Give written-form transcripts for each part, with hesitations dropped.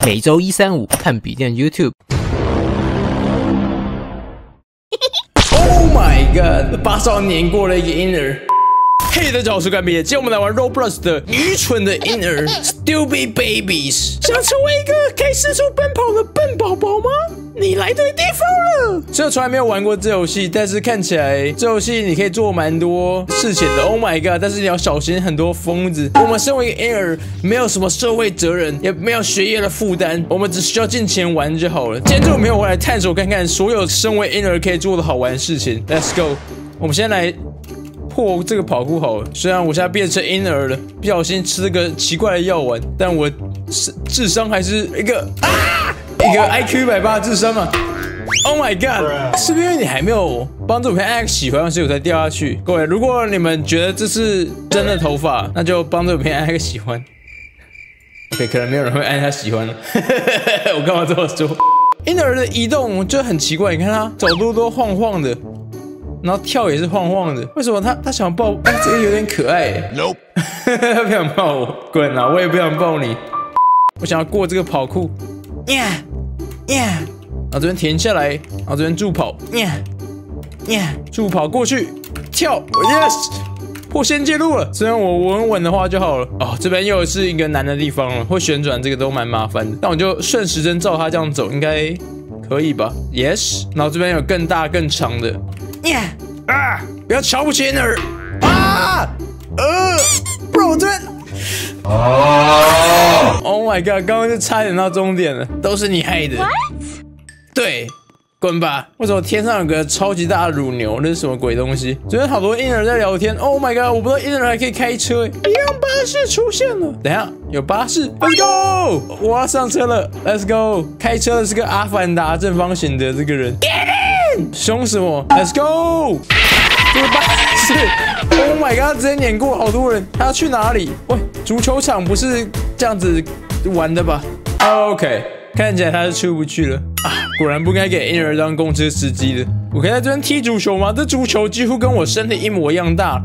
每周1、3、5看笔电 YouTube。 Oh my god！ 把手碾过了一个婴儿。嘿，大家好，我是干瘪。今天我们来玩 Roblox 的愚蠢的婴儿 Stupid Babies。想成为一个可以四处奔跑的笨宝宝吗？你来对地方了。虽然从来没有玩过这游戏，但是看起来这游戏你可以做蛮多事情的。Oh my god！ 但是你要小心很多疯子。我们身为一个婴儿，没有什么社会责任，也没有学业的负担，我们只需要尽情玩就好了。今天这个没有我来探索看看所有身为婴儿可以做的好玩的事情。Let's go！ 我们先来破这个跑酷好了，虽然我现在变成婴儿了，不小心吃了个奇怪的药丸，但我智商还是一个IQ 180的智商啊 ！Oh my god！ 是不是因为你还没有帮助我按喜欢，所以我才掉下去？各位，如果你们觉得这是真的头发，那就帮助我按个喜欢。OK， 可能没有人会按他喜欢了。我干嘛这么说？婴儿的移动就很奇怪，你看他走路都晃晃的。然后跳也是晃晃的，为什么他想抱？哎，这个有点可爱耶。Nope 他不想抱我，滚啊！我也不想抱你。我想要过这个跑酷，然后这边停下来，然后这边助跑，助跑过去，跳 ，yes， 破仙界路了。只要我稳稳的话就好了。哦，这边又是一个难的地方了，会旋转，这个都蛮麻烦的。但我就顺时针照它这样走，应该可以吧 ？Yes， 然后这边有更大更长的。不要瞧不起婴儿不然我这边Oh my god！ 刚刚就差点到终点了，都是你害的。对，滚吧！为什么天上有个超级大的乳牛？那是什么鬼东西？昨天好多婴儿在聊天。Oh my god！ 我不知道婴儿还可以开车，一辆巴士出现了。等一下，有巴士 ，Let's go！ 我要上车了 ，Let's go！ 开车的是个阿凡达正方形的这个人。凶什么 ？Let's go！ 这个巴士 ，Oh my god！ 直接碾过好多人，他要去哪里？喂，足球场不是这样子玩的吧 ？OK， 看起来他是出不去了啊！果然不该给婴儿当公车司机的。我可以在这边踢足球吗？这足球几乎跟我身体一模一样大。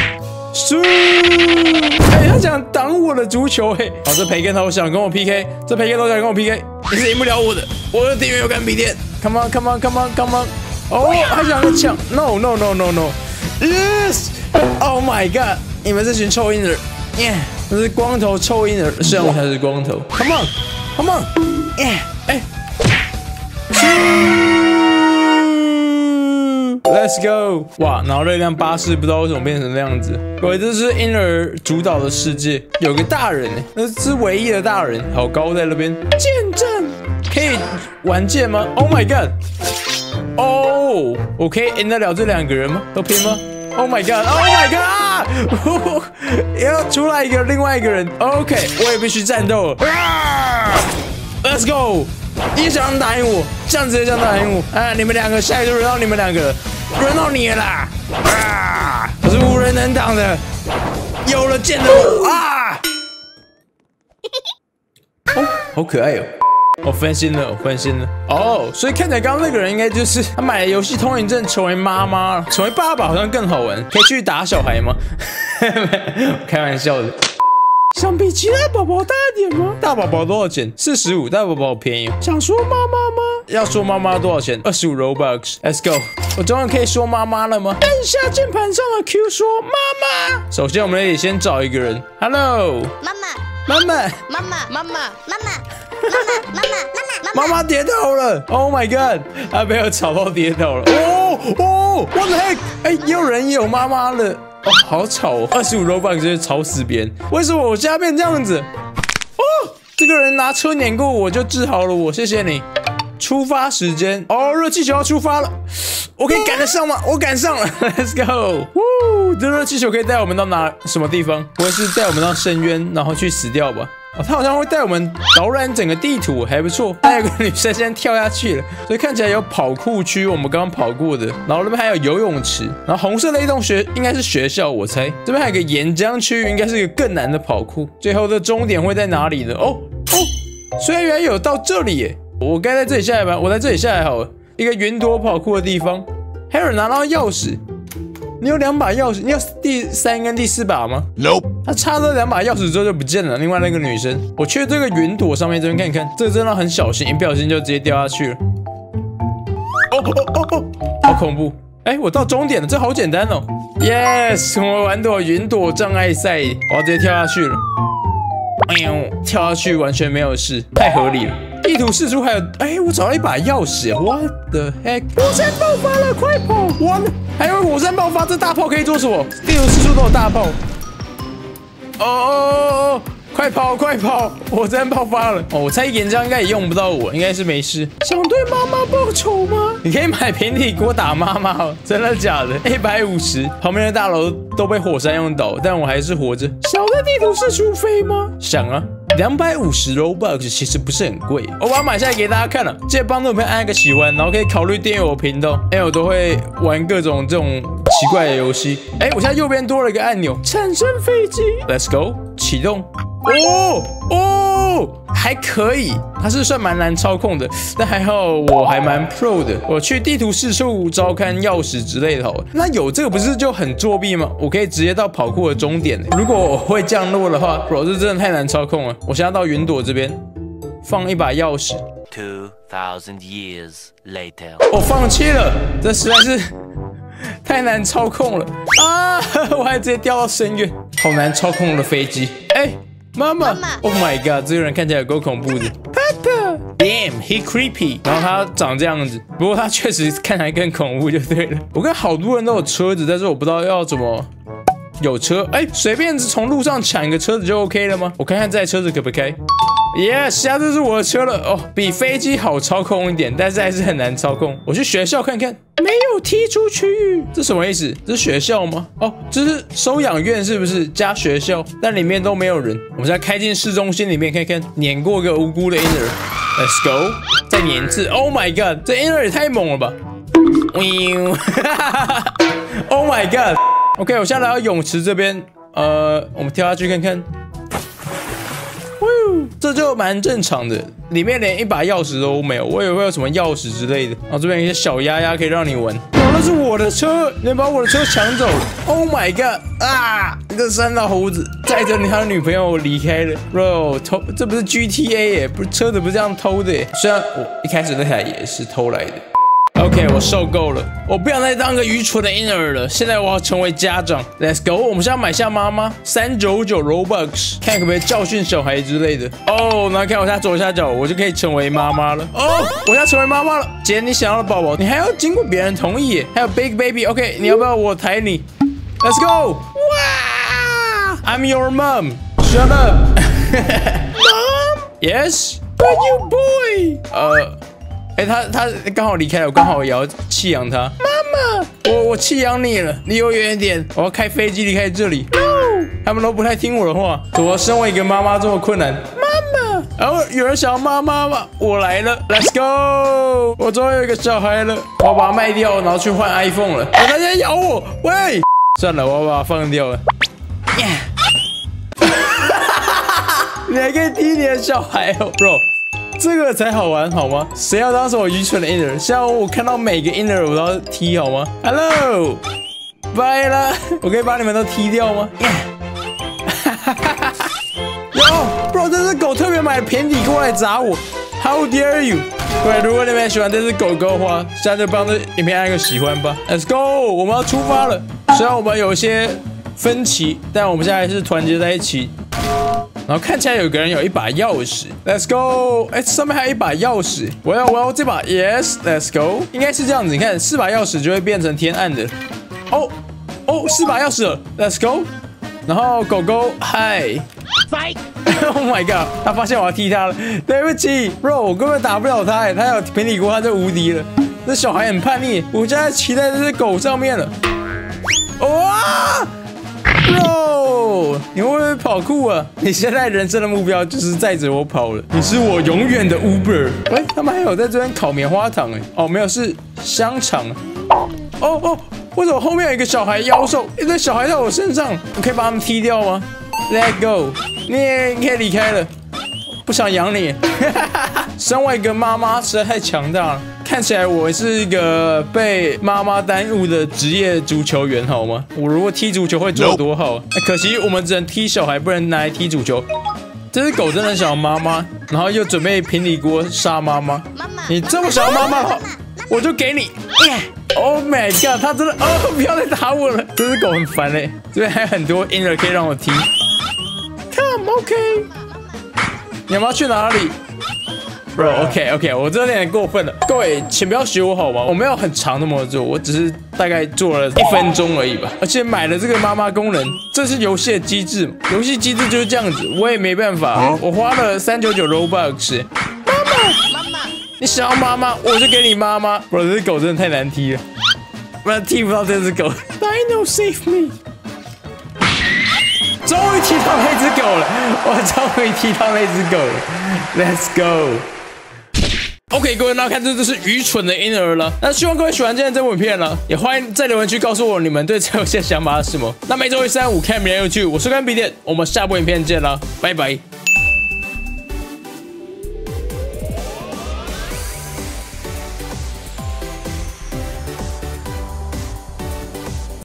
哎，他想挡我的足球哎！好，这培根头想跟我 PK， 这培根头想跟我 PK， 你是赢不了我的。我的电源有干笔电 ，Come on！ 哦，还想要抢 ？No！ Yes！ Oh my god！ 你们这群臭婴儿，这是光头臭婴儿，虽然我才是光头。Come on！ 哎，Let's go！ 哇，然后那辆巴士不知道为什么变成那样子。各位，这是婴儿主导的世界，有个大人哎，那是唯一的大人，好高在那边。剑阵可以玩剑吗 ？Oh my god！ 哦，我可以赢得了这两个人吗？都拼吗 ？Oh my god！Oh my god！ 要出来另外一个人。OK， 我也必须战斗了。Let's go！ 你想打赢我，这样直接这样打赢我。你们两个下一个轮到你们两个了，轮到你了啦！我是无人能挡的，有了剑的我哦，好可爱哦。我分心了。哦，所以看起来刚刚那个人应该就是他买了游戏通行证，成为妈妈了，成为爸爸好像更好玩，可以去打小孩吗？开玩笑的。想比其他宝宝大一点吗？大宝宝多少钱？45，大宝宝好便宜。想说妈妈吗？要说妈妈多少钱？25 Robux。Let's go！ 我终于可以说妈妈了吗？按下键盘上的 Q 说妈妈。首先我们得先找一个人。Hello， 妈妈跌倒了 ！Oh my god！ 她被我吵到跌倒了。What the heck！ 哎，有人也有妈妈了。哦，好吵哦！25 Robux 就是吵死别人。为什么我家变这样子？哦，这个人拿车碾过我就治好了我，谢谢你。出发时间哦，热气球要出发了，我可以赶得上吗？我赶上了 ，Let's go！ 这热气球可以带我们到什么地方？不会是带我们到深渊，然后去死掉吧？哦，他好像会带我们导览整个地图，还不错。还有个女生先跳下去了，所以看起来有跑酷区，我们刚刚跑过的。然后那边还有游泳池，然后红色的一栋应该是学校，我猜。这边还有个岩浆区，应该是一个更难的跑酷。最后的终点会在哪里呢？虽然原来有到这里耶，我该在这里下来吧？我在这里下来好了。一个云朵跑酷的地方，还有人拿到钥匙。 你有2把钥匙，你有第3跟第4把吗 ？Nope。 他插了2把钥匙之后就不见了。另外那个女生，我去这个云朵上面这边看一看，这个真的很小心，一不小心就直接掉下去了。哦，好恐怖！哎，我到终点了，这好简单哦。Yes， 我玩朵云朵障碍赛，我要直接跳下去了。哎呦，跳下去完全没有事，太合理了。地图释出还有，哎，我找到一把钥匙 ，What the heck？ 火山爆发了，快跑！完了，还有火山爆发，这大炮可以做什么？地图释出都有大炮。哦，快跑快跑！火山爆发了。哦，我猜岩浆应该也用不到我，应该是没事。想对妈妈报仇吗？你可以买平底锅打妈妈哦，真的假的？150，旁边的大楼都被火山用倒，但我还是活着。想在地图释出飞吗？想啊。250 Robux 其实不是很贵，我把它买下来给大家看了。记得帮助朋友按个喜欢，然后可以考虑订阅我频道，因为我都会玩各种这种奇怪的游戏。哎，我现在右边多了一个按钮，产生飞机 ，Let's go， 启动。哦，还可以，它是算蛮难操控的，但还好我还蛮 pro 的。我去地图四处照看钥匙之类的好了。那有这个不是就很作弊吗？我可以直接到跑酷的终点。如果我会降落的话 ，bro， 这真的太难操控了。我现在到云朵这边，放一把钥匙。 2000 years later， 我放弃了，这实在是太难操控了啊！我还直接掉到深渊，好难操控的飞机。哎。妈妈 ，Oh my God， 这个人看起来有够恐怖的。Papa， Damn， he creepy。然后他长这样子，不过他确实看起来更恐怖就对了。我看好多人都有车子，但是我不知道要怎么有车。哎，随便从路上抢一个车子就 OK 了吗？我看看这台车子可不可以。Yes， 下次是我的车了哦，比飞机好操控一点，但是还是很难操控。我去学校看看，没有踢出区域，这什么意思？这是学校吗？哦，这是收养院是不是？加学校，但里面都没有人。我们现在开进市中心里面看看，碾过个无辜的 inner。Let's go， 再碾一次。Oh my God， 这 inner 也太猛了吧！Oh my God。OK， 我现在来到泳池这边，我们跳下去看看。这就蛮正常的，里面连一把钥匙都没有，我以为会有什么钥匙之类的。然后这边有一些小鸭鸭可以让你玩。那是我的车，你把我的车抢走 ！Oh my god！ 啊，这3老猴子载着他的女朋友离开了。Bro， 偷，这不是 GTA 耶，不是车子不是这样偷的耶。虽然我一开始那台也是偷来的。OK， 我受够了，我不想再当个愚蠢的婴儿了。现在我要成为家长。Let's go， 我们现在买下妈妈399 Robux， 看可不可以教训小孩之类的。哦，然后看我现在左下角，我就可以成为妈妈了。哦，我现在成为妈妈了。姐，你想要的宝宝，你还要经过别人同意耶。还有 Big Baby，OK， 你要不要我抬你 ？Let's go！ 哇 ，I'm your mom. Shut up. Mom？Yes. Are you boy？哎，他刚好离开了，我刚好也要弃养他。妈妈，我弃养你了，离我远一点，我要开飞机离开这里。No， 他们都不太听我的话。怎么身为一个妈妈这么困难？妈妈，然后有人想要妈妈吗？我来了 ，Let's go！ 我终于有一个小孩了，我要把它卖掉，然后去换 iPhone 了。他在咬我，喂！算了，我要把它放掉了。你还可以踢你的小孩哦 ，bro。这个才好玩好吗？谁要当什么愚蠢的 inner？ 像我看到每个 inner 我都要踢好吗 ？Hello， 拜了，我可以把你们都踢掉吗？有 ，bro， 这只狗特别买平底锅来砸我 ，How dare you！ 对，如果你们喜欢这只狗狗的话，现在就帮这影片按个喜欢吧。Let's go， 我们要出发了。虽然我们有一些分歧，但我们现在还是团结在一起。然后看起来有个人有一把钥匙 ，Let's go！ 哎，上面还有一把钥匙，我要这把 ，Yes，Let's go！ 应该是这样子，你看4把钥匙就会变成天暗的。哦，4把钥匙了 ，Let's go！ 然后狗狗，嗨 ，Oh my god！ 他发现我要踢他了，对不起 ，Bro， 我根本打不了他，他有平底锅，他就无敌了。这小孩很叛逆，我现在骑在这只狗上面了。哇！ Bro， 你会不会跑酷啊？你现在人生的目标就是载着我跑了。你是我永远的 Uber。喂，他们还有在这边烤棉花糖哎。哦，没有，是香肠。哦，为什么后面有一个小孩妖兽？一堆小孩在我身上，我可以把他们踢掉吗 ？Let go， 你可以离开了。不想养你。身为一个妈妈实在太强大了。 看起来我是一个被妈妈耽误的职业足球员，好吗？我如果踢足球会做得多好，可惜我们只能踢小孩，不能拿来踢足球。这只狗真的想要妈妈，然后又准备平底锅杀妈妈。你这么想要妈妈，我就给你。Oh my god， 它真的不要再打我了！这只狗很烦嘞，这边还有很多 inner 可以让我踢。Come OK， 你要不要去哪里？ Bro， OK， 我这有点过分了。各位，请不要学我好吗？我没有很长那么做，我只是大概做了1分钟而已吧。而且买了这个妈妈功能，这是游戏的机制嘛？游戏机制就是这样子，我也没办法。我花了399 Robux。妈妈，你想要妈妈，我就给你妈妈。Bro， 这只狗真的太难踢了，不然踢不到这只狗。Dino save me！ 终于踢到那只狗了，我终于踢到那只狗了。Let's go。OK， 各位，那看这是愚蠢的婴儿了。那希望各位喜欢今天这部影片了，也欢迎在留言区告诉我你们对这游戏的想法是什么。那每周一、3、5看明天YouTube，我是干笔电，我们下部影片见了，拜拜。